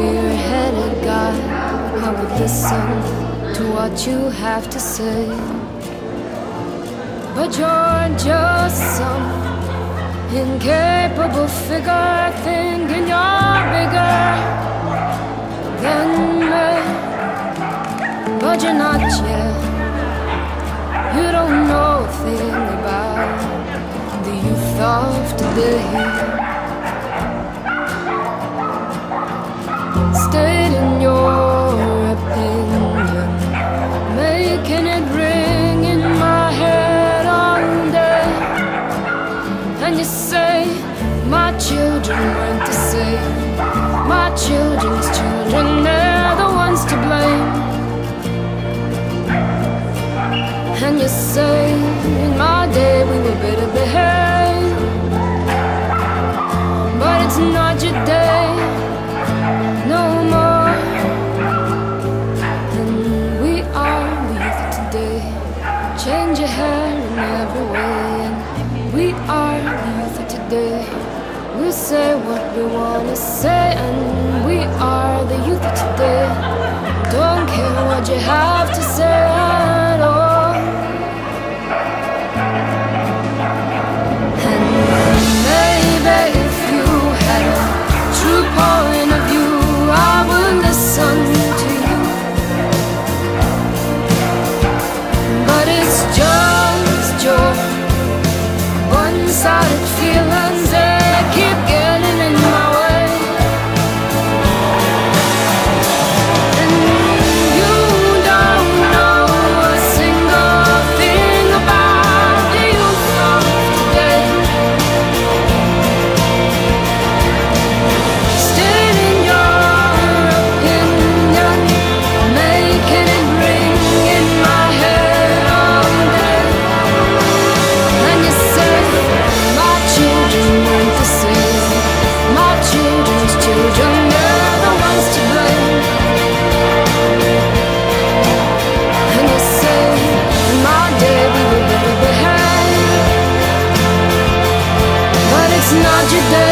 spearheaded guy, I would listen to what you have to say. But you're just some incapable figure, thinking you're bigger than me. But you're not yet. You don't know a thing about the youth of today. Stating your opinion, making it ring in my head all day. And you say my children weren't the same. My children's children, they're the ones to blame. And you say in my day we were better behaved. But it's not your day no more. And we are the youth of today. Change your hair in every way. And we are the youth of today. We say what we wanna say, and we are the youth of today. Don't care what you have to say at all. And maybe if you had a true point of view, I would listen to you. But it's just your one-sided feelings that keep getting in my way. And you don't know a single thing about the youth of today. Stating your opinion, making it ring in my head all day. And you say my children weren't the same. My children's children, they're the ones to blame. And you say in my day we were better behaved. But it's not your day